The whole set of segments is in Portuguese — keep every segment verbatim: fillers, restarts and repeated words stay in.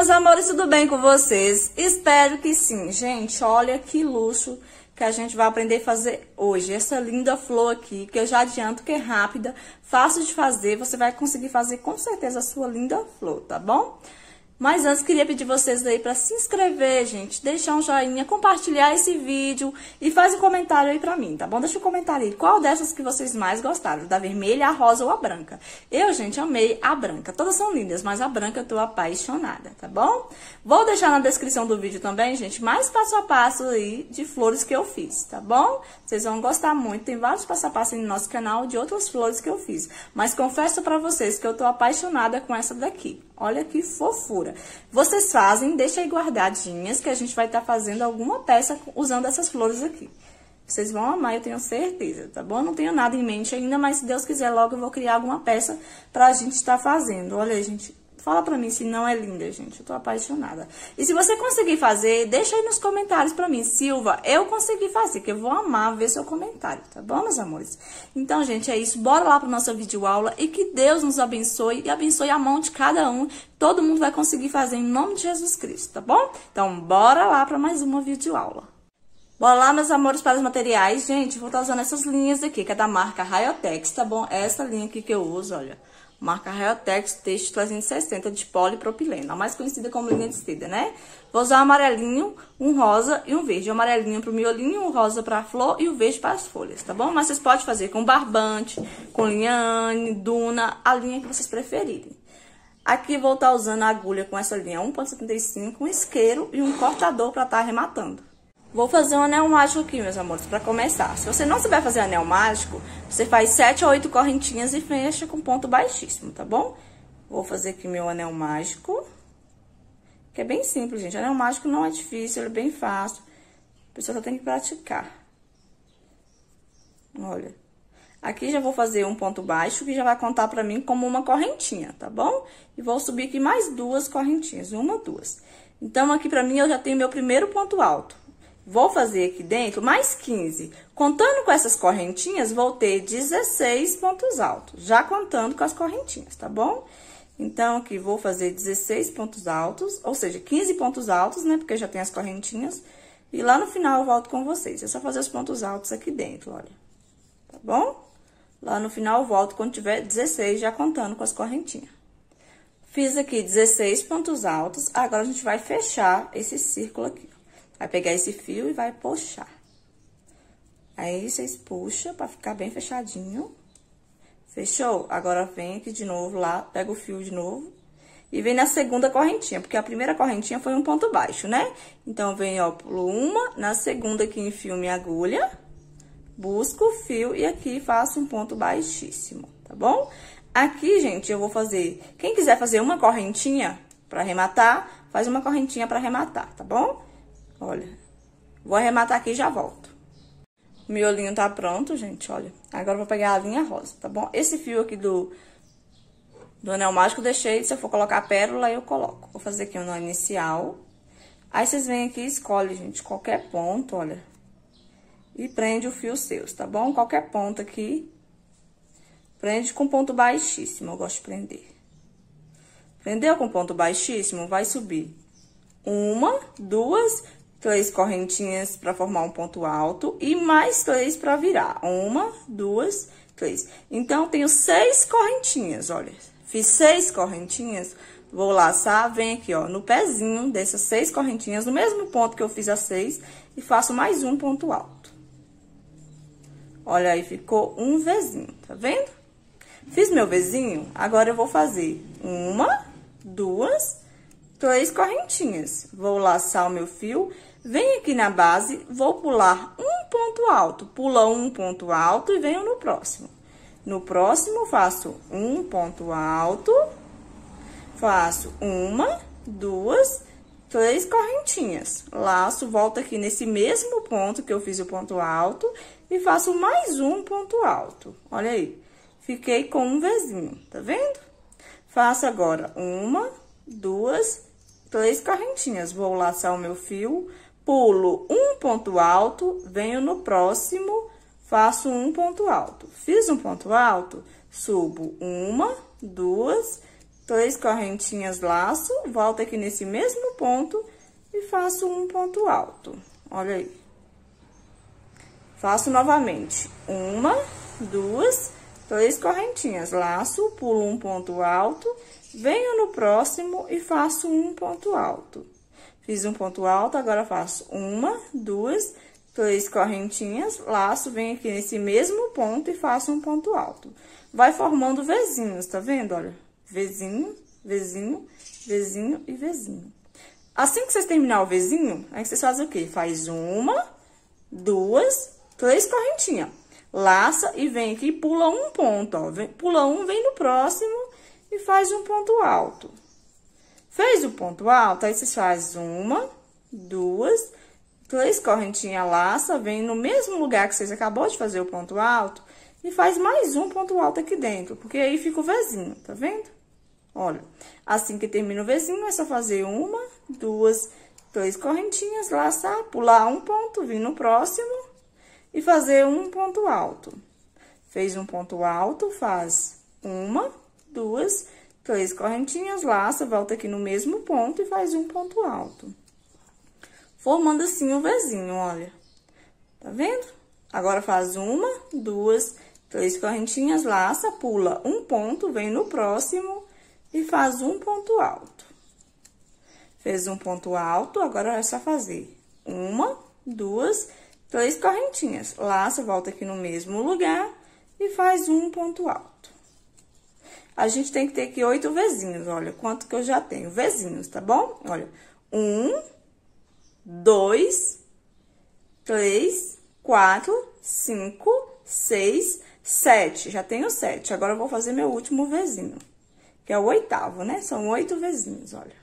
meus amores, tudo bem com vocês? Espero que sim. Gente, olha que luxo que a gente vai aprender a fazer hoje. Essa linda flor aqui, que eu já adianto que é rápida, fácil de fazer. Você vai conseguir fazer com certeza a sua linda flor, tá bom? Mas antes, queria pedir vocês aí para se inscrever, gente, deixar um joinha, compartilhar esse vídeo e faz um comentário aí pra mim, tá bom? Deixa um comentário aí, qual dessas que vocês mais gostaram, da vermelha, a rosa ou a branca? Eu, gente, amei a branca, todas são lindas, mas a branca eu tô apaixonada, tá bom? Vou deixar na descrição do vídeo também, gente, mais passo a passo aí de flores que eu fiz, tá bom? Vocês vão gostar muito, tem vários passo a passo aí no nosso canal de outras flores que eu fiz, mas confesso pra vocês que eu tô apaixonada com essa daqui. Olha que fofura. Vocês fazem, deixa aí guardadinhas, que a gente vai estar tá fazendo alguma peça usando essas flores aqui. Vocês vão amar, eu tenho certeza, tá bom? Não tenho nada em mente ainda, mas se Deus quiser, logo eu vou criar alguma peça pra gente estar tá fazendo. Olha aí, gente, fala pra mim se não é linda, gente. Eu tô apaixonada. E se você conseguir fazer, deixa aí nos comentários pra mim. Silva, eu consegui fazer, que eu vou amar ver seu comentário, tá bom, meus amores? Então, gente, é isso. Bora lá pra nossa videoaula e que Deus nos abençoe e abençoe a mão de cada um. Todo mundo vai conseguir fazer em nome de Jesus Cristo, tá bom? Então, bora lá pra mais uma videoaula. Bora lá, meus amores, para os materiais. Gente, vou estar usando essas linhas aqui, que é da marca Rayotex, tá bom? Essa linha aqui que eu uso, olha. Marca Rayotex Texto trezentos e sessenta de polipropileno, a mais conhecida como linha de seda, né? Vou usar um amarelinho, um rosa e um verde. O amarelinho para o miolinho, o rosa para a flor e o verde para as folhas, tá bom? Mas vocês podem fazer com barbante, com liane, duna, a linha que vocês preferirem. Aqui vou estar usando a agulha com essa linha um ponto setenta e cinco, um isqueiro e um cortador para estar arrematando. Vou fazer um anel mágico aqui, meus amores, para começar. Se você não souber fazer anel mágico, você faz sete ou oito correntinhas e fecha com ponto baixíssimo, tá bom? Vou fazer aqui meu anel mágico, que é bem simples, gente. Anel mágico não é difícil, ele é bem fácil. A pessoa só tem que praticar. Olha. Aqui já vou fazer um ponto baixo, que já vai contar pra mim como uma correntinha, tá bom? E vou subir aqui mais duas correntinhas, uma, duas. Então, aqui pra mim, eu já tenho meu primeiro ponto alto. Vou fazer aqui dentro mais quinze. Contando com essas correntinhas, vou ter dezesseis pontos altos. Já contando com as correntinhas, tá bom? Então, aqui vou fazer dezesseis pontos altos, ou seja, quinze pontos altos, né? Porque já tem as correntinhas. E lá no final eu volto com vocês. É só fazer os pontos altos aqui dentro, olha. Tá bom? Lá no final eu volto quando tiver dezesseis, já contando com as correntinhas. Fiz aqui dezesseis pontos altos. Agora, a gente vai fechar esse círculo aqui. Vai pegar esse fio e vai puxar. Aí, vocês puxam pra ficar bem fechadinho. Fechou? Agora, vem aqui de novo lá, pega o fio de novo. E vem na segunda correntinha, porque a primeira correntinha foi um ponto baixo, né? Então, vem, ó, pulo uma, na segunda aqui enfio minha agulha. Busco o fio e aqui faço um ponto baixíssimo, tá bom? Aqui, gente, eu vou fazer... Quem quiser fazer uma correntinha pra arrematar, faz uma correntinha pra arrematar, tá bom? Olha, vou arrematar aqui e já volto. O miolinho tá pronto, gente, olha. Agora eu vou pegar a linha rosa, tá bom? Esse fio aqui do, do anel mágico eu deixei, se eu for colocar a pérola, eu coloco. Vou fazer aqui o nó inicial. Aí, vocês vêm aqui e escolhem, gente, qualquer ponto, olha. E prende o fio seus, tá bom? Qualquer ponto aqui. Prende com ponto baixíssimo, eu gosto de prender. Prendeu com ponto baixíssimo, vai subir uma, duas... três correntinhas para formar um ponto alto e mais três para virar. Uma, duas, três. Então, tenho seis correntinhas, olha. Fiz seis correntinhas, vou laçar, vem aqui, ó, no pezinho dessas seis correntinhas, no mesmo ponto que eu fiz as seis, e faço mais um ponto alto. Olha aí, ficou um Vzinho, tá vendo? Fiz meu Vzinho, agora eu vou fazer uma, duas, três correntinhas. Vou laçar o meu fio. Venho aqui na base, vou pular um ponto alto. Pula um ponto alto e venho no próximo. No próximo, faço um ponto alto. Faço uma, duas, três correntinhas. Laço, volto aqui nesse mesmo ponto que eu fiz o ponto alto. E faço mais um ponto alto. Olha aí. Fiquei com um Vzinho, tá vendo? Faço agora uma, duas, três correntinhas. Vou laçar o meu fio. Pulo um ponto alto, venho no próximo, faço um ponto alto. Fiz um ponto alto, subo uma, duas, três correntinhas, laço, volto aqui nesse mesmo ponto e faço um ponto alto. Olha aí. Faço novamente. Uma, duas, três correntinhas, laço, pulo um ponto alto, venho no próximo e faço um ponto alto. Fiz um ponto alto, agora faço uma, duas, três correntinhas, laço, venho aqui nesse mesmo ponto e faço um ponto alto. Vai formando Vzinhos, tá vendo? Olha, Vzinho, Vzinho, Vzinho e Vzinho. Assim que vocês terminar o Vzinho, aí vocês fazem o quê? Faz uma, duas, três correntinhas. Laça e vem aqui e pula um ponto, ó. Vem, pula um, vem no próximo e faz um ponto alto. Fez o ponto alto, aí vocês fazem uma, duas, três correntinhas, laça, vem no mesmo lugar que vocês acabou de fazer o ponto alto e faz mais um ponto alto aqui dentro, porque aí fica o Vzinho, tá vendo? Olha, assim que termina o Vzinho, é só fazer uma, duas, três correntinhas, laçar, pular um ponto, vir no próximo e fazer um ponto alto. Fez um ponto alto, faz uma, duas, três correntinhas, laça, volta aqui no mesmo ponto e faz um ponto alto. Formando assim o Vzinho, olha. Tá vendo? Agora faz uma, duas, três correntinhas, laça, pula um ponto, vem no próximo e faz um ponto alto. Fez um ponto alto, agora é só fazer uma, duas, três correntinhas. Laça, volta aqui no mesmo lugar e faz um ponto alto. A gente tem que ter aqui oito Vzinhos, olha, quanto que eu já tenho. Vzinhos, tá bom? Olha, um, dois, três, quatro, cinco, seis, sete. Já tenho sete. Agora, eu vou fazer meu último Vzinho, que é o oitavo, né? São oito Vzinhos, olha.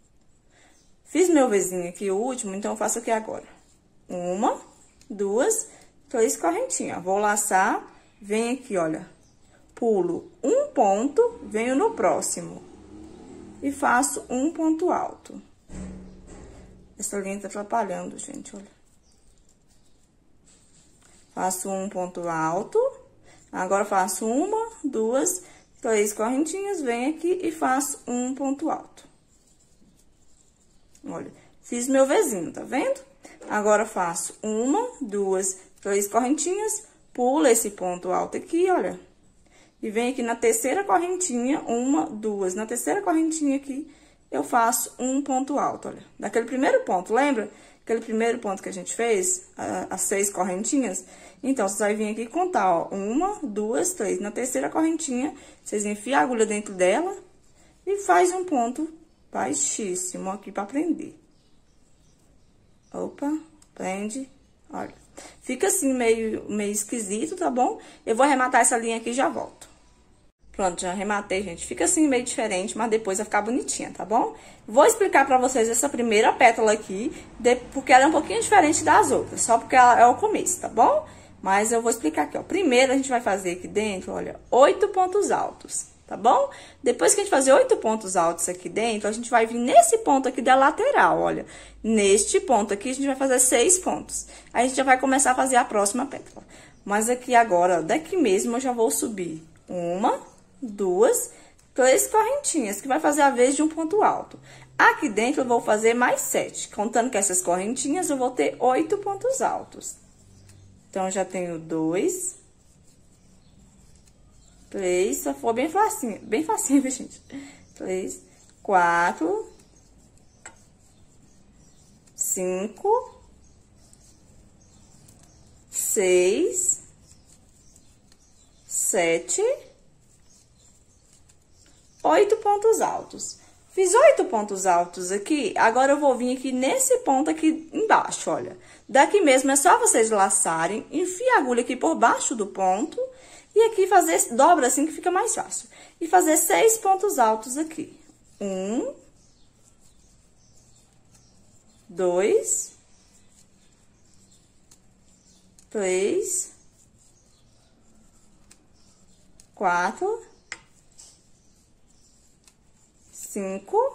Fiz meu Vzinho aqui, o último, então eu faço aqui agora. Uma, duas, três correntinhas. Vou laçar, vem aqui, olha. Pulo um ponto, venho no próximo. E faço um ponto alto. Essa linha tá atrapalhando, gente, olha. Faço um ponto alto. Agora, faço uma, duas, três correntinhas, venho aqui e faço um ponto alto. Olha, fiz meu Vzinho, tá vendo? Agora, faço uma, duas, três correntinhas, pulo esse ponto alto aqui, olha. E venho aqui na terceira correntinha, uma, duas. Na terceira correntinha aqui, eu faço um ponto alto, olha. Daquele primeiro ponto, lembra? Aquele primeiro ponto que a gente fez, as seis correntinhas? Então, vocês vão vir aqui e contar, ó. Uma, duas, três. Na terceira correntinha, vocês enfiam a agulha dentro dela e faz um ponto baixíssimo aqui pra prender. Opa, prende, olha. Fica assim, meio, meio esquisito, tá bom? Eu vou arrematar essa linha aqui e já volto. Pronto, já arrematei, gente. Fica assim, meio diferente, mas depois vai ficar bonitinha, tá bom? Vou explicar pra vocês essa primeira pétala aqui, de, porque ela é um pouquinho diferente das outras, só porque ela é o começo, tá bom? Mas eu vou explicar aqui, ó. Primeiro, a gente vai fazer aqui dentro, olha, oito pontos altos, tá bom? Depois que a gente fazer oito pontos altos aqui dentro, a gente vai vir nesse ponto aqui da lateral, olha. Neste ponto aqui, a gente vai fazer seis pontos. Aí, a gente já vai começar a fazer a próxima pétala. Mas aqui agora, ó, daqui mesmo, eu já vou subir uma, duas, três correntinhas, que vai fazer a vez de um ponto alto. Aqui dentro, eu vou fazer mais sete. Contando com essas correntinhas, eu vou ter oito pontos altos. Então, já tenho dois, três, só for bem facinho, bem facinho, viu, gente? Três, quatro, cinco, seis, sete, oito pontos altos. Fiz oito pontos altos aqui, agora eu vou vir aqui nesse ponto aqui embaixo, olha. Daqui mesmo é só vocês laçarem, enfia a agulha aqui por baixo do ponto e aqui fazer, dobra assim que fica mais fácil. E fazer seis pontos altos aqui. Um, dois, três, quatro, cinco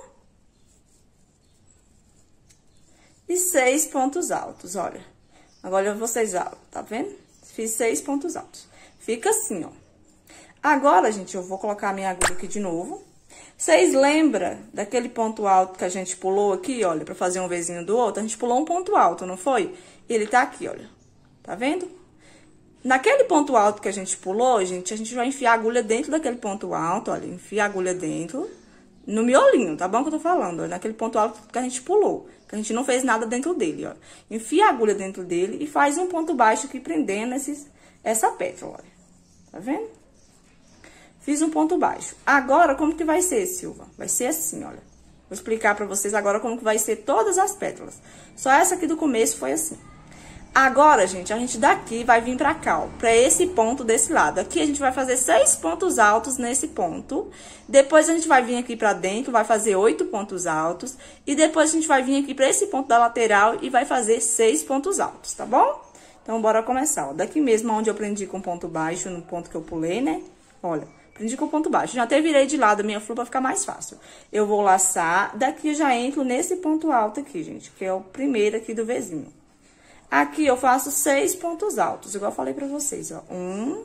e seis pontos altos, olha. Agora, vocês, tá vendo? Fiz seis pontos altos. Fica assim, ó. Agora, gente, eu vou colocar a minha agulha aqui de novo. Vocês lembram daquele ponto alto que a gente pulou aqui, olha, pra fazer um vizinho do outro? A gente pulou um ponto alto, não foi? Ele tá aqui, olha. Tá vendo? Naquele ponto alto que a gente pulou, gente, a gente vai enfiar a agulha dentro daquele ponto alto, olha. Enfia a agulha dentro, no miolinho, tá bom que eu tô falando? Olha, naquele ponto alto que a gente pulou, que a gente não fez nada dentro dele, ó. Enfia a agulha dentro dele e faz um ponto baixo aqui, prendendo esses, essa pétala, olha. Tá vendo? Fiz um ponto baixo. Agora, como que vai ser, Silva? Vai ser assim, olha. Vou explicar pra vocês agora como que vai ser todas as pétalas. Só essa aqui do começo foi assim. Agora, gente, a gente daqui vai vir pra cá, ó, pra esse ponto desse lado. Aqui a gente vai fazer seis pontos altos nesse ponto. Depois a gente vai vir aqui pra dentro, vai fazer oito pontos altos. E depois a gente vai vir aqui pra esse ponto da lateral e vai fazer seis pontos altos, tá bom? Então, bora começar, ó. Daqui mesmo onde eu prendi com ponto baixo, no ponto que eu pulei, né? Olha, prendi com ponto baixo. Já até virei de lado a minha flor pra ficar mais fácil. Eu vou laçar, daqui já entro nesse ponto alto aqui, gente, que é o primeiro aqui do vizinho. Aqui eu faço seis pontos altos, igual eu falei pra vocês, ó. Um,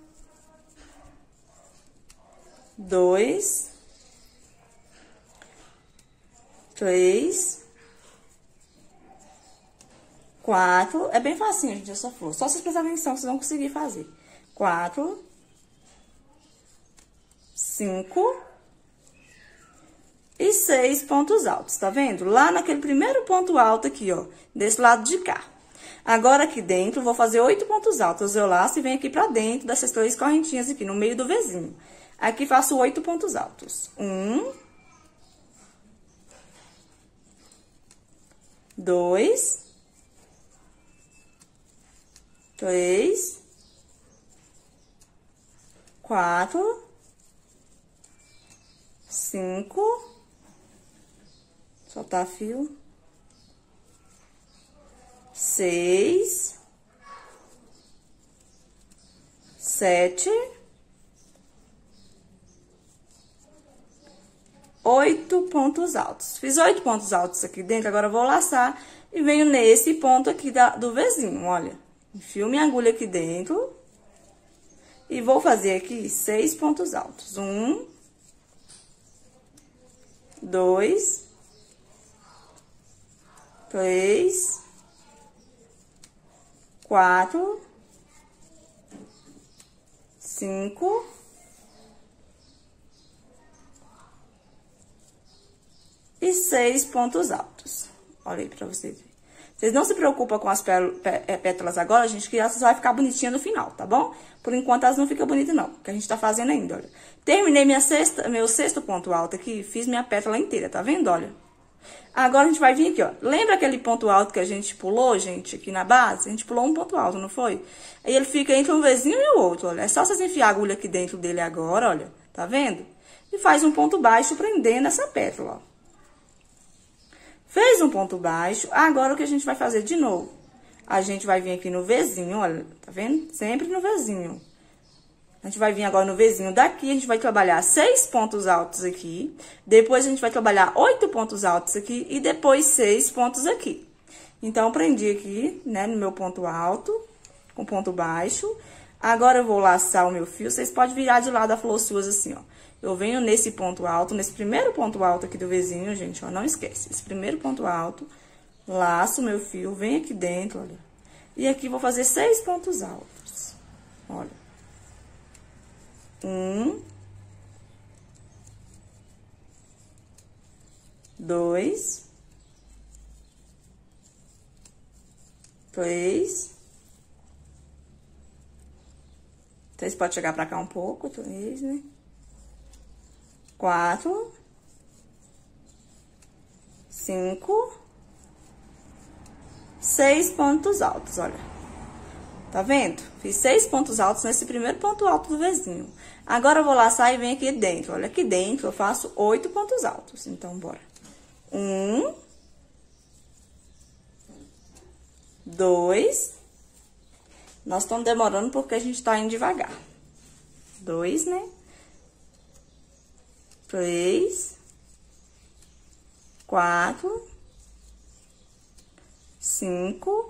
dois, três, quatro. É bem facinho, gente, essa flor. Só vocês prestarem atenção, vocês vão conseguir fazer. Quatro, cinco e seis pontos altos, tá vendo? Lá naquele primeiro ponto alto aqui, ó, desse lado de cá. Agora, aqui dentro, vou fazer oito pontos altos. Eu laço e venho aqui pra dentro dessas três correntinhas aqui, no meio do vizinho. Aqui, faço oito pontos altos. Um. Dois. Três. Quatro. Cinco. Soltar fio. Seis, sete, oito pontos altos. Fiz oito pontos altos aqui dentro, agora eu vou laçar e venho nesse ponto aqui da, do vizinho, olha. Enfio minha agulha aqui dentro e vou fazer aqui seis pontos altos. Um, dois, três, quatro, cinco, e seis pontos altos. Olha aí pra vocês verem. Vocês não se preocupam com as pétalas agora, gente, que elas vai ficar bonitinha no final, tá bom? Por enquanto elas não ficam bonitas não, que a gente tá fazendo ainda, olha. Terminei minha sexta, meu sexto ponto alto aqui, fiz minha pétala inteira, tá vendo, olha? Agora, a gente vai vir aqui, ó. Lembra aquele ponto alto que a gente pulou, gente, aqui na base? A gente pulou um ponto alto, não foi? Aí, ele fica entre um vizinho e o outro, olha. É só vocês enfiar a agulha aqui dentro dele agora, olha. Tá vendo? E faz um ponto baixo prendendo essa pétala, ó. Fez um ponto baixo. Agora, o que a gente vai fazer de novo? A gente vai vir aqui no vizinho, olha. Tá vendo? Sempre no vizinho. A gente vai vir agora no vizinho daqui, a gente vai trabalhar seis pontos altos aqui. Depois, a gente vai trabalhar oito pontos altos aqui e depois seis pontos aqui. Então, prendi aqui, né, no meu ponto alto, com ponto baixo. Agora, eu vou laçar o meu fio. Vocês podem virar de lado a flor suas assim, ó. Eu venho nesse ponto alto, nesse primeiro ponto alto aqui do vizinho, gente, ó, não esquece. Esse primeiro ponto alto, laço o meu fio, venho aqui dentro, olha. E aqui, vou fazer seis pontos altos, olha. Um, dois, três. Vocês podem chegar pra cá um pouco, três, né? Quatro, cinco, seis pontos altos, olha. Tá vendo? Fiz seis pontos altos nesse primeiro ponto alto do vizinho. Agora, eu vou laçar e venho aqui dentro. Olha, aqui dentro eu faço oito pontos altos. Então, bora. Um. Dois. Nós estamos demorando porque a gente tá indo devagar. Dois, né? Três. Quatro. Cinco.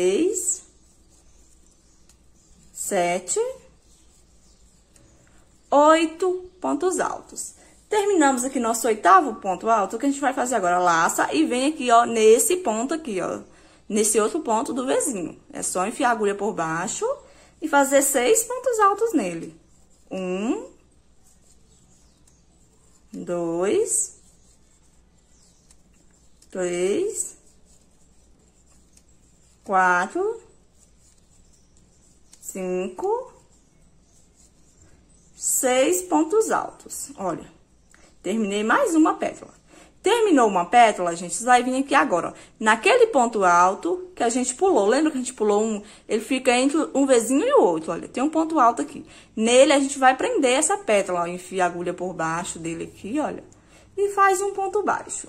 Seis, sete, oito pontos altos. Terminamos aqui nosso oitavo ponto alto, o que a gente vai fazer agora? Laça e vem aqui, ó, nesse ponto aqui, ó, nesse outro ponto do vizinho. É só enfiar a agulha por baixo e fazer seis pontos altos nele. Um, dois, três, quatro, cinco, seis pontos altos. Olha, terminei mais uma pétala. Terminou uma pétala, gente, você vai vir aqui agora, ó, naquele ponto alto que a gente pulou. Lembra que a gente pulou um? Ele fica entre um vizinho e o outro, olha, tem um ponto alto aqui. Nele, a gente vai prender essa pétala, ó, enfia a agulha por baixo dele aqui, olha, e faz um ponto baixo.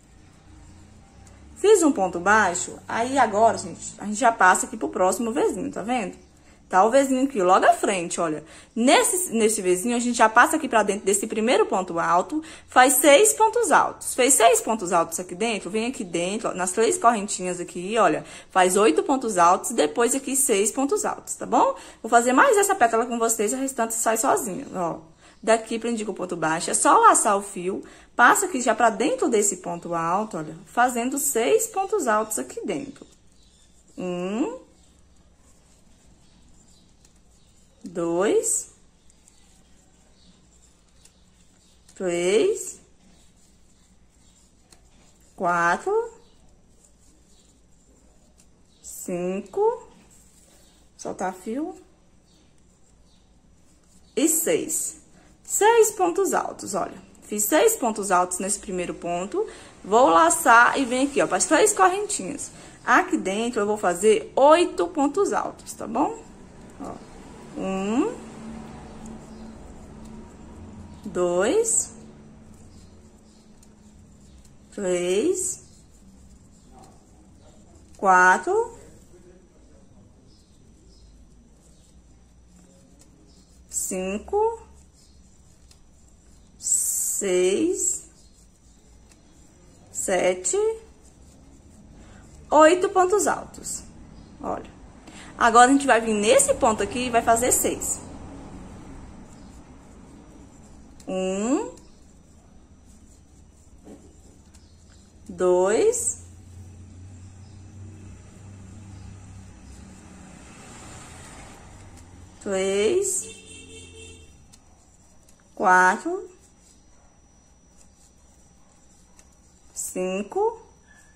Fiz um ponto baixo, aí agora, gente, a gente já passa aqui pro próximo vizinho, tá vendo? Tá o vizinho aqui, logo à frente, olha. Nesse, nesse vizinho, a gente já passa aqui pra dentro desse primeiro ponto alto, faz seis pontos altos. Fez seis pontos altos aqui dentro, vem aqui dentro, ó, nas três correntinhas aqui, olha, faz oito pontos altos e depois aqui seis pontos altos, tá bom? Vou fazer mais essa pétala com vocês e o restante sai sozinho, ó. Daqui prendi com o ponto baixo, é só laçar o fio, passa aqui já pra dentro desse ponto alto, olha, fazendo seis pontos altos aqui dentro. Um, dois, três, quatro, cinco, soltar fio, e seis. Seis pontos altos, olha. Fiz seis pontos altos nesse primeiro ponto, vou laçar e vem aqui, ó, para as três correntinhas. Aqui dentro eu vou fazer oito pontos altos, tá bom? Ó. Um, dois, três, quatro, cinco, seis, sete, oito pontos altos. Olha. Agora, a gente vai vir nesse ponto aqui e vai fazer seis. Um, dois, três, quatro, cinco,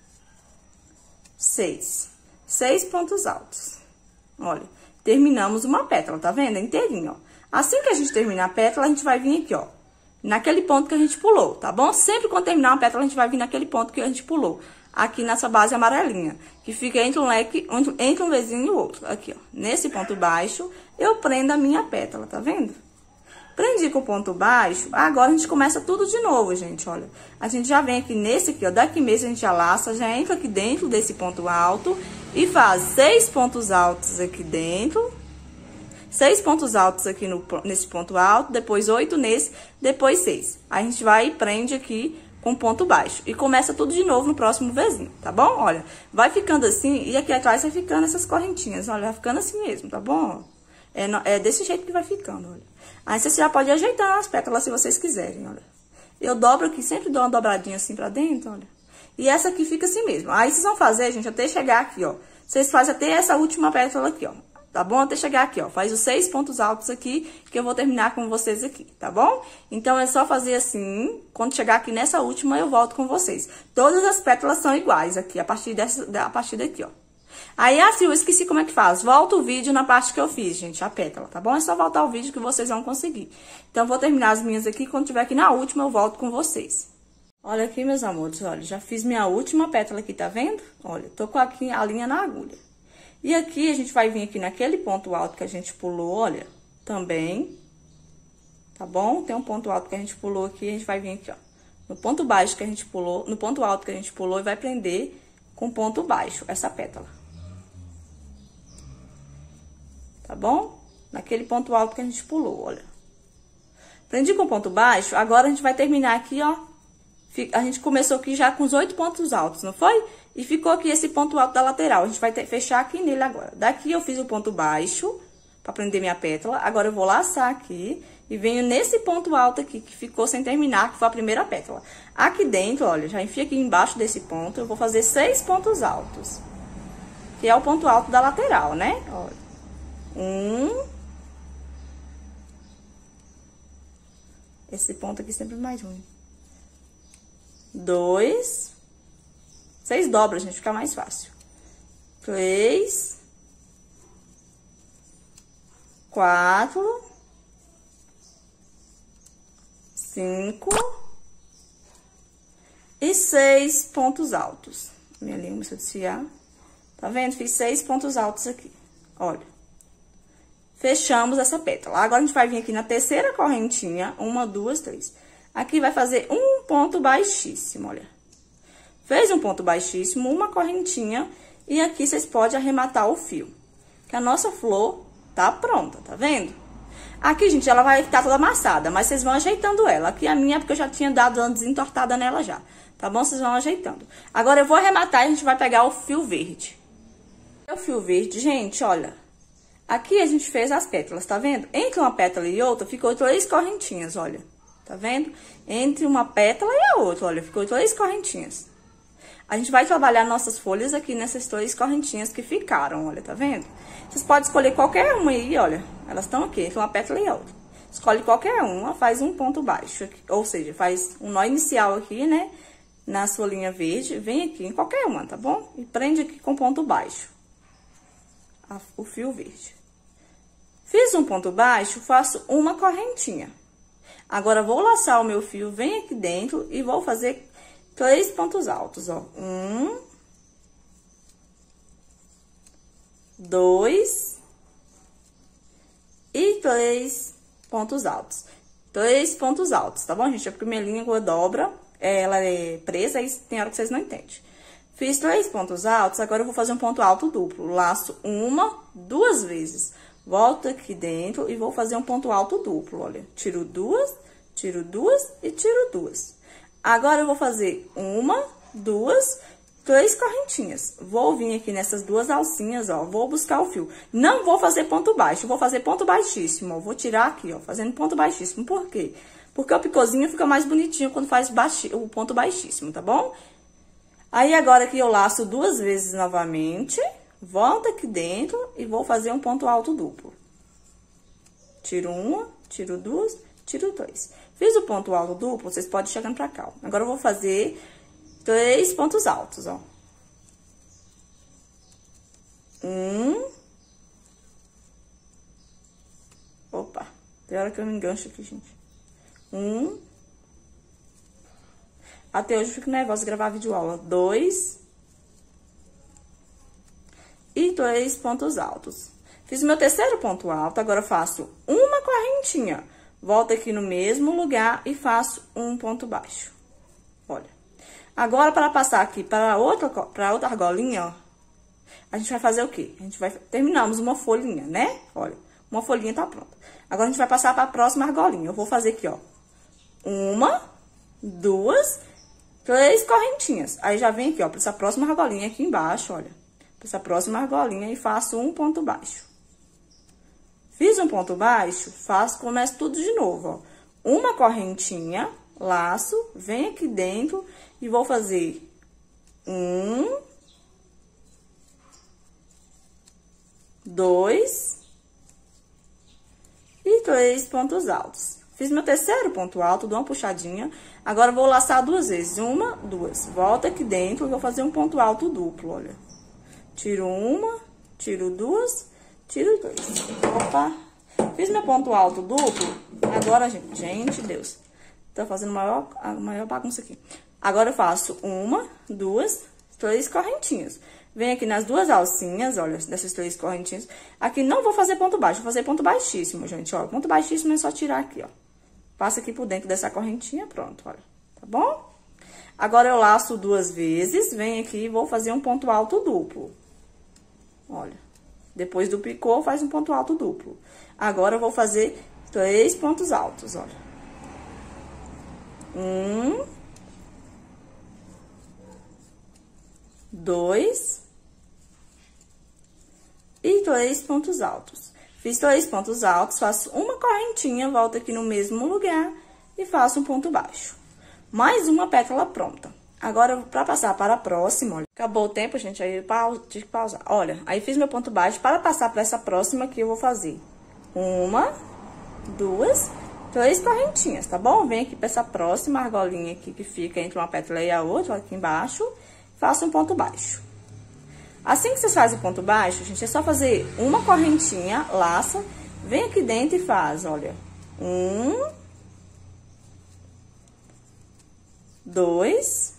seis. Seis pontos altos. Olha, terminamos uma pétala, tá vendo? Inteirinho, ó. Assim que a gente terminar a pétala, a gente vai vir aqui, ó, naquele ponto que a gente pulou, tá bom? Sempre quando terminar uma pétala, a gente vai vir naquele ponto que a gente pulou. Aqui nessa base amarelinha, que fica entre um leque, entre um vizinho e o outro. Aqui, ó, nesse ponto baixo, eu prendo a minha pétala, tá vendo? Prendi com o ponto baixo, agora a gente começa tudo de novo, gente, olha. A gente já vem aqui nesse aqui, ó, daqui mesmo a gente já laça, já entra aqui dentro desse ponto alto e faz seis pontos altos aqui dentro. Seis pontos altos aqui no, nesse ponto alto, depois oito nesse, depois seis. Aí a gente vai e prende aqui com ponto baixo. E começa tudo de novo no próximo vizinho, tá bom? Olha, vai ficando assim e aqui atrás vai ficando essas correntinhas, olha, vai ficando assim mesmo, tá bom? É, é desse jeito que vai ficando, olha. Aí você já pode ajeitar as pétalas se vocês quiserem, olha. Eu dobro aqui, sempre dou uma dobradinha assim pra dentro, olha. E essa aqui fica assim mesmo. Aí vocês vão fazer, gente, até chegar aqui, ó. Vocês fazem até essa última pétala aqui, ó. Tá bom? Até chegar aqui, ó. Faz os seis pontos altos aqui, que eu vou terminar com vocês aqui, tá bom? Então, é só fazer assim. Quando chegar aqui nessa última, eu volto com vocês. Todas as pétalas são iguais aqui, a partir dessa, a partir daqui, ó. Aí, assim, eu esqueci como é que faz. Volta o vídeo na parte que eu fiz, gente, a pétala, tá bom? É só voltar o vídeo que vocês vão conseguir. Então, eu vou terminar as minhas aqui. Quando tiver aqui na última, eu volto com vocês. Olha aqui, meus amores, olha, já fiz minha última pétala aqui, tá vendo? Olha, tô com aqui a linha na agulha. E aqui, a gente vai vir aqui naquele ponto alto que a gente pulou, olha, também, tá bom? Tem um ponto alto que a gente pulou aqui, a gente vai vir aqui, ó, no ponto baixo que a gente pulou, no ponto alto que a gente pulou e vai prender com ponto baixo essa pétala. Tá bom? Naquele ponto alto que a gente pulou, olha. Prendi com ponto baixo, agora a gente vai terminar aqui, ó. A gente começou aqui já com os oito pontos altos, não foi? E ficou aqui esse ponto alto da lateral. A gente vai ter, fechar aqui nele agora. Daqui eu fiz o ponto baixo, pra prender minha pétala. Agora eu vou laçar aqui E venho nesse ponto alto aqui, que ficou sem terminar, que foi a primeira pétala. Aqui dentro, olha, já enfio aqui embaixo desse ponto, eu vou fazer seis pontos altos. Que é o ponto alto da lateral, né? Olha. Um. Esse ponto aqui sempre é mais ruim. Dois. Seis dobras, gente, fica mais fácil. Três. Quatro. Cinco. E seis pontos altos. Minha língua começou a desfiar. Tá vendo? Fiz seis pontos altos aqui. Olha. Fechamos essa pétala. Agora, a gente vai vir aqui na terceira correntinha. Uma, duas, três. Aqui vai fazer um ponto baixíssimo, olha. Fez um ponto baixíssimo, uma correntinha. E aqui, vocês podem arrematar o fio. Que a nossa flor tá pronta, tá vendo? Aqui, gente, ela vai ficar toda amassada, mas vocês vão ajeitando ela. Aqui a minha, porque eu já tinha dado uma desentortada nela já. Tá bom? Vocês vão ajeitando. Agora, eu vou arrematar e a gente vai pegar o fio verde. O fio verde, gente, olha. Aqui a gente fez as pétalas, tá vendo? Entre uma pétala e outra, ficou três correntinhas, olha. Tá vendo? Entre uma pétala e a outra, olha, ficou três correntinhas. A gente vai trabalhar nossas folhas aqui nessas três correntinhas que ficaram, olha, tá vendo? Vocês podem escolher qualquer uma aí, olha. Elas estão aqui, entre uma pétala e a outra. Escolhe qualquer uma, faz um ponto baixo, aqui, ou seja, faz um nó inicial aqui, né? Na sua linha verde, vem aqui em qualquer uma, tá bom? E prende aqui com ponto baixo. O fio verde. Fiz um ponto baixo, faço uma correntinha. Agora, vou laçar o meu fio, vem aqui dentro e vou fazer três pontos altos, ó. Um. Dois. E três pontos altos. Três pontos altos, tá bom, gente? É porque minha língua dobra, ela é presa, aí tem hora que vocês não entendem. Fiz três pontos altos, agora eu vou fazer um ponto alto duplo. Laço uma, duas vezes. Volto aqui dentro e vou fazer um ponto alto duplo, olha. Tiro duas, tiro duas e tiro duas. Agora, eu vou fazer uma, duas, três correntinhas. Vou vir aqui nessas duas alcinhas, ó, vou buscar o fio. Não vou fazer ponto baixo, vou fazer ponto baixíssimo, ó. Vou tirar aqui, ó, fazendo ponto baixíssimo. Por quê? Porque o picôzinho fica mais bonitinho quando faz baixi... o ponto baixíssimo, tá bom? Aí, agora aqui eu laço duas vezes novamente, volto aqui dentro e vou fazer um ponto alto duplo. Tiro uma, tiro duas, tiro três. Fiz o ponto alto duplo, vocês podem ir chegando pra cá, ó. Agora, eu vou fazer três pontos altos, ó. Um. Opa, tem hora que eu me engancho aqui, gente. Um. Até hoje eu fico nervosa de gravar vídeo aula. Dois. E três pontos altos. Fiz o meu terceiro ponto alto, agora eu faço uma correntinha. Volto aqui no mesmo lugar e faço um ponto baixo. Olha. Agora, para passar aqui para outra, para outra argolinha, ó, a gente vai fazer o quê? A gente vai... Terminamos uma folhinha, né? Olha, uma folhinha tá pronta. Agora, a gente vai passar para a próxima argolinha. Eu vou fazer aqui, ó. Uma, duas... Três correntinhas. Aí, já vem aqui, ó, pra essa próxima argolinha aqui embaixo, olha. Pra essa próxima argolinha e faço um ponto baixo. Fiz um ponto baixo, faço, começo tudo de novo, ó. Uma correntinha, laço, venho aqui dentro e vou fazer um, dois e três pontos altos. Fiz meu terceiro ponto alto, dou uma puxadinha. Agora, vou laçar duas vezes. Uma, duas. Volto aqui dentro e vou fazer um ponto alto duplo, olha. Tiro uma, tiro duas, tiro três. Opa! Fiz meu ponto alto duplo. Agora, gente, gente, Deus. Tô fazendo maior, a maior bagunça aqui. Agora, eu faço uma, duas, três correntinhas. Venho aqui nas duas alcinhas, olha, dessas três correntinhas. Aqui não vou fazer ponto baixo, vou fazer ponto baixíssimo, gente, ó. Ponto baixíssimo é só tirar aqui, ó. Passa aqui por dentro dessa correntinha, pronto, olha. Tá bom? Agora, eu laço duas vezes, venho aqui e vou fazer um ponto alto duplo. Olha. Depois do picô, faz um ponto alto duplo. Agora, eu vou fazer três pontos altos, olha. Um. Dois. E três pontos altos. Fiz três pontos altos, faço uma correntinha, volto aqui no mesmo lugar e faço um ponto baixo. Mais uma pétala pronta. Agora, para passar para a próxima, olha, acabou o tempo, gente, aí eu pauso, tive que pausar. Olha, aí fiz meu ponto baixo. Para passar para essa próxima aqui, eu vou fazer uma, duas, três correntinhas, tá bom? Vem aqui para essa próxima argolinha aqui que fica entre uma pétala e a outra, aqui embaixo, faço um ponto baixo. Assim que vocês fazem o ponto baixo, gente, é só fazer uma correntinha, laça, vem aqui dentro e faz, olha, um, dois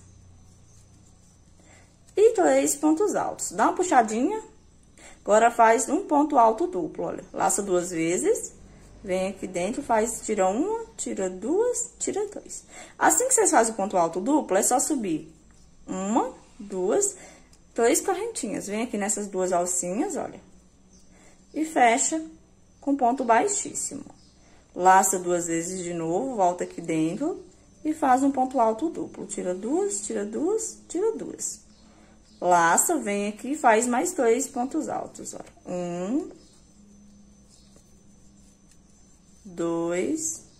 e três pontos altos. Dá uma puxadinha, agora faz um ponto alto duplo, olha, laça duas vezes, vem aqui dentro, faz, tira uma, tira duas, tira dois. Assim que vocês fazem o ponto alto duplo, é só subir uma, duas, três correntinhas. Vem aqui nessas duas alcinhas, olha, e fecha com ponto baixíssimo. Laça duas vezes de novo, volta aqui dentro e faz um ponto alto duplo. Tira duas, tira duas, tira duas. Laça, vem aqui e faz mais três pontos altos, olha. Um, dois,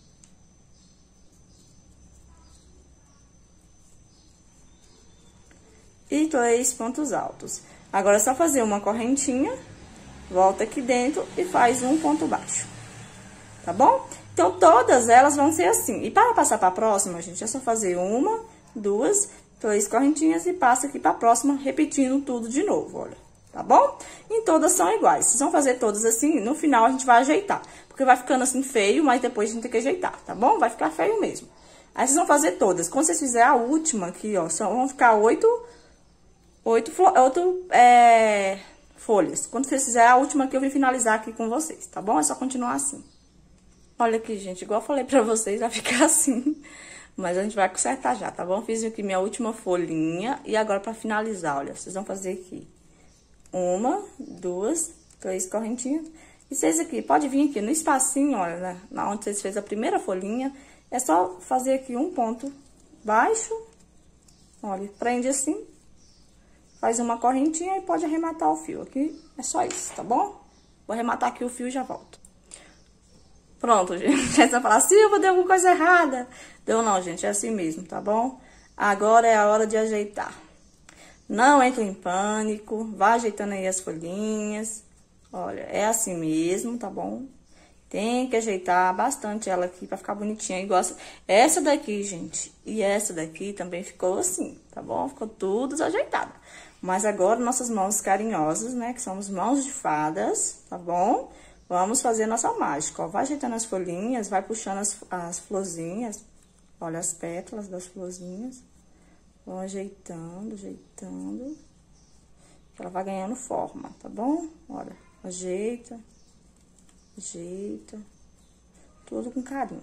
e três pontos altos. Agora, é só fazer uma correntinha, volta aqui dentro e faz um ponto baixo, tá bom? Então, todas elas vão ser assim. E para passar para a próxima, gente, é só fazer uma, duas, três correntinhas e passa aqui para a próxima, repetindo tudo de novo, olha, tá bom? E todas são iguais. Vocês vão fazer todas assim, no final a gente vai ajeitar, porque vai ficando assim feio, mas depois a gente tem que ajeitar, tá bom? Vai ficar feio mesmo. Aí, vocês vão fazer todas. Quando vocês fizerem a última aqui, ó, só vão ficar oito... Oito, oito é, folhas. Quando vocês fizerem a última aqui, eu vim finalizar aqui com vocês, tá bom? É só continuar assim. Olha aqui, gente, igual eu falei pra vocês, vai ficar assim. Mas a gente vai consertar já, tá bom? Fiz aqui minha última folhinha. E agora, pra finalizar, olha, vocês vão fazer aqui uma, duas, três correntinhas. E vocês aqui, pode vir aqui no espacinho, olha, né, na onde vocês fez a primeira folhinha. É só fazer aqui um ponto baixo. Olha, prende assim. Faz uma correntinha e pode arrematar o fio. Aqui é só isso, tá bom? Vou arrematar aqui o fio e já volto. Pronto, gente. Você vai falar, Silva, deu alguma coisa errada. Deu não, gente. É assim mesmo, tá bom? Agora é a hora de ajeitar. Não entre em pânico. Vá ajeitando aí as folhinhas. Olha, é assim mesmo, tá bom? Tem que ajeitar bastante ela aqui pra ficar bonitinha. Igual essa daqui, gente. E essa daqui também ficou assim, tá bom? Ficou tudo desajeitado. Mas agora, nossas mãos carinhosas, né? Que somos mãos de fadas, tá bom? Vamos fazer a nossa mágica, ó. Vai ajeitando as folhinhas, vai puxando as, as florzinhas. Olha as pétalas das florzinhas. Vão ajeitando, ajeitando. Ela vai ganhando forma, tá bom? Olha, ajeita, ajeita. Tudo com carinho.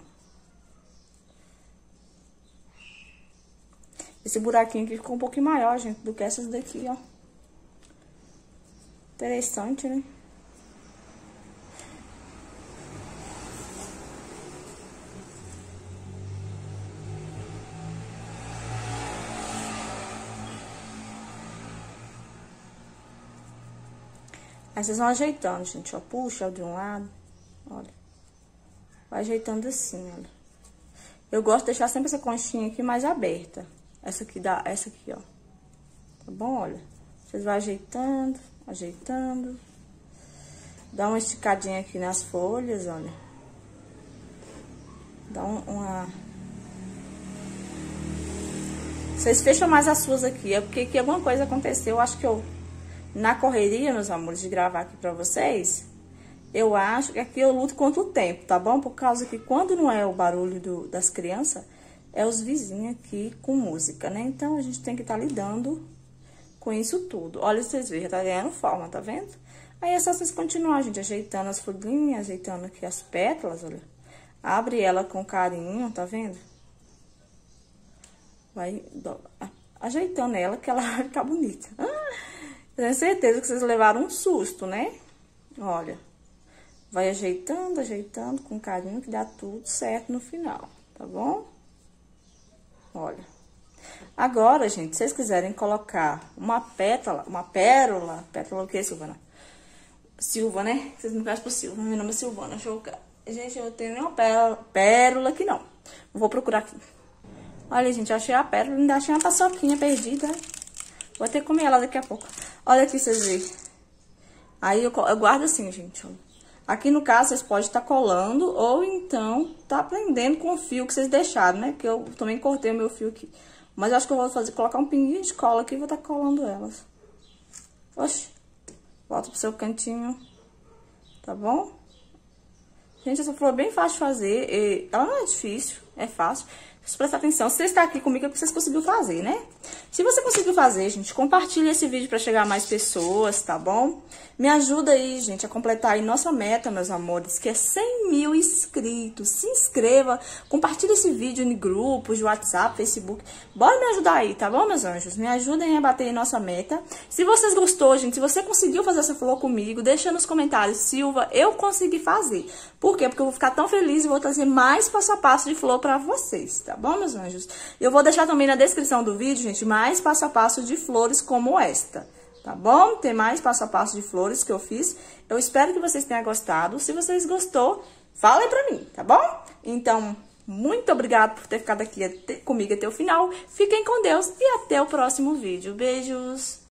Esse buraquinho aqui ficou um pouquinho maior, gente, do que essas daqui, ó. Interessante, né? Aí, vocês vão ajeitando, gente, ó. Puxa de um lado, olha. Vai ajeitando assim, olha. Eu gosto de deixar sempre essa conchinha aqui mais aberta. Essa aqui, dá, essa aqui, ó. Tá bom? Olha. Vocês vão ajeitando, ajeitando. Dá uma esticadinha aqui nas folhas, olha. Dá um, uma... Vocês fecham mais as suas aqui. É porque aqui alguma coisa aconteceu. Eu acho que eu... Na correria, meus amores, de gravar aqui pra vocês... Eu acho que aqui eu luto contra o tempo, tá bom? Por causa que quando não é o barulho do, das crianças... É os vizinhos aqui com música, né? Então, a gente tem que estar tá lidando com isso tudo. Olha, vocês veem, já tá ganhando forma, tá vendo? Aí, é só vocês continuarem, gente, ajeitando as folhinhas, ajeitando aqui as pétalas, olha. Abre ela com carinho, tá vendo? Vai do... ajeitando ela, que ela vai ficar bonita. Ah, tenho certeza que vocês levaram um susto, né? Olha. Vai ajeitando, ajeitando com carinho, que dá tudo certo no final, tá bom? Olha. Agora, gente, se vocês quiserem colocar uma pétala, uma pérola, pétala o que, Silvana? Silva, né? Vocês me conhecem por Silva. Meu nome é Silvana. Deixa eu... Gente, eu tenho nenhuma pérola, pérola aqui, não. Vou procurar aqui. Olha, gente, eu achei a pérola. Ainda achei uma paçoquinha perdida. Vou ter que comer ela daqui a pouco. Olha aqui, vocês verem. Aí eu, eu guardo assim, gente, ó. Aqui no caso, vocês podem estar colando ou então tá prendendo com o fio que vocês deixaram, né? Que eu também cortei o meu fio aqui. Mas eu acho que eu vou fazer, colocar um pinguinho de cola aqui e vou estar colando elas. Oxi. Volta pro seu cantinho. Tá bom? Gente, essa flor é bem fácil de fazer. E ela não é difícil, é fácil. Presta prestar atenção. Se você está aqui comigo é porque você conseguiu fazer, né? Se você conseguiu fazer, gente, compartilha esse vídeo para chegar a mais pessoas, tá bom? Me ajuda aí, gente, a completar aí nossa meta, meus amores, que é cem mil inscritos. Se inscreva, compartilha esse vídeo em grupos de WhatsApp, Facebook. Bora me ajudar aí, tá bom, meus anjos? Me ajudem a bater em nossa meta. Se vocês gostou, gente, se você conseguiu fazer essa flor comigo, deixa nos comentários, Silva, eu consegui fazer. Por quê? Porque eu vou ficar tão feliz e vou trazer mais passo a passo de flor pra vocês, tá bom, meus anjos? Eu vou deixar também na descrição do vídeo, gente, mais passo a passo de flores como esta, tá bom? Tem mais passo a passo de flores que eu fiz. Eu espero que vocês tenham gostado. Se vocês gostou, falem pra mim, tá bom? Então, muito obrigada por ter ficado aqui até, comigo até o final. Fiquem com Deus e até o próximo vídeo. Beijos!